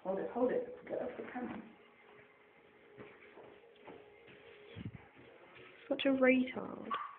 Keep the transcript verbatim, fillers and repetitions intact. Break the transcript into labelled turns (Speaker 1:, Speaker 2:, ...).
Speaker 1: Hold it, hold it. Get off the camera.
Speaker 2: Such a retard.